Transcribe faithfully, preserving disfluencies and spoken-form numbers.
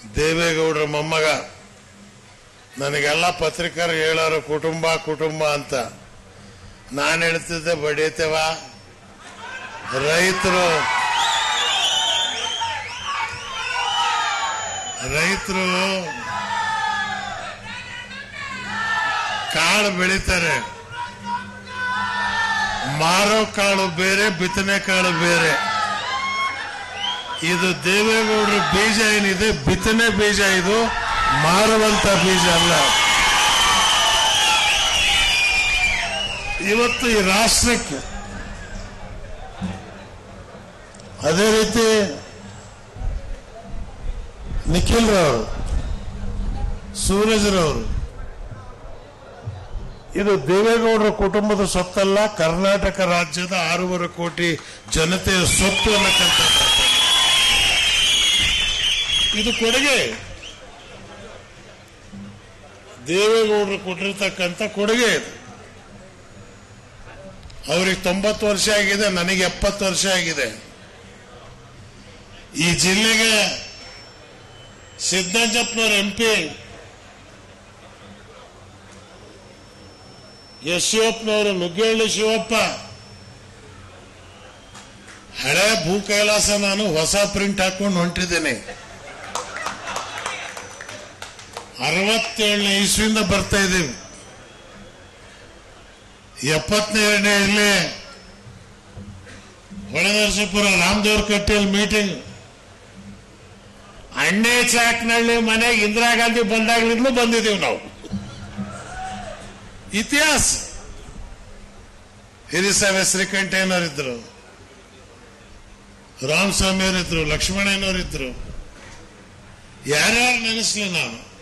ದೇವೇಗೌಡರ ಮೊಮ್ಮಗ. ನನಗೆಲ್ಲ ಪತ್ರಿಕರು ಹೇಳೋರು ಕುಟುಂಬ ಕುಟುಂಬ ಅಂತ. ನಾನು ಹೇಳ್ತಿದ್ದೆ ಬಡಿತೇವ ರೈತರು ರೈತರು ಕಾಳು ಬೆಳೀತಾರೆ. ಮಾರೋ ಕಾಳು ಬೇರೆ, ಬಿತ್ತನೆ ಕಾಳು ಬೇರೆ. ಇದು ದೇವೇಗೌಡರ ಬೀಜ ಏನಿದೆ ಬಿತ್ತನೆ ಬೀಜ, ಇದು ಮಾರುವಂತ ಬೀಜ ಅಲ್ಲ. ಇವತ್ತು ಈ ರಾಷ್ಟ್ರಕ್ಕೆ ಅದೇ ರೀತಿ ನಿಖಿಲ್ ರವರು, ಸೂರಜ್ರವರು, ಇದು ದೇವೇಗೌಡರ ಕುಟುಂಬದ ಸೊತ್ತಲ್ಲ, ಕರ್ನಾಟಕ ರಾಜ್ಯದ ಆರೂವರೆ ಕೋಟಿ ಜನತೆಯ ಸೊತ್ತು ಅನ್ನಕ್ಕಂತ ಇದು ಕೊಡುಗೆ. ದೇವೇಗೌಡರು ಕೊಟ್ಟಿರ್ತಕ್ಕಂಥ ಕೊಡುಗೆ ಇದು. ಅವ್ರಿಗೆ ತೊಂಬತ್ತು ವರ್ಷ ಆಗಿದೆ, ನನಗೆ ಎಪ್ಪತ್ತು ವರ್ಷ ಆಗಿದೆ. ಈ ಜಿಲ್ಲೆಗೆ ಸಿದ್ದರಾಮಯ್ಯನವರ ಎಂ ಪಿ, ಎಸ್ ಶಿವಪ್ಪನವರು, ನುಗ್ಗೇಹಳ್ಳಿ ಶಿವಪ್ಪ, ಹಳೆ ಭೂ ಕೈಲಾಸ ನಾನು ಹೊಸ ಪ್ರಿಂಟ್ ಹಾಕೊಂಡು ಹೊಂಟಿದ್ದೇನೆ. ಅರವತ್ತೇಳನೇ ಇಸ್ವಿಯಿಂದ ಬರ್ತಾ ಇದ್ದೀವಿ. ಎಪ್ಪತ್ತನೇ ಇಲ್ಲಿ ಹೊಳೆನರಸೀಪುರ ರಾಮದೇವ್ರ ಕಟ್ಟಿಯಲ್ಲಿ ಮೀಟಿಂಗ್. ಅಣ್ಣೆ ಚಾಕ್ನಳ್ಳಿ ಮನೆಗೆ ಇಂದಿರಾ ಗಾಂಧಿ ಬಂದಾಗಲಿಂದಲೂ ಬಂದಿದ್ದೀವಿ ನಾವು. ಇತಿಹಾಸ. ಹಿರಿಸಾವೆ ಶ್ರೀಕಂಠಯ್ಯನವರಿದ್ರು, ರಾಮಸ್ವಾಮಿಯವರಿದ್ರು, ಲಕ್ಷ್ಮಣಯ್ಯನವರಿದ್ರು. ಯಾರ್ಯಾರು ನೆನೆಸ್ಲಿ ನಾನು.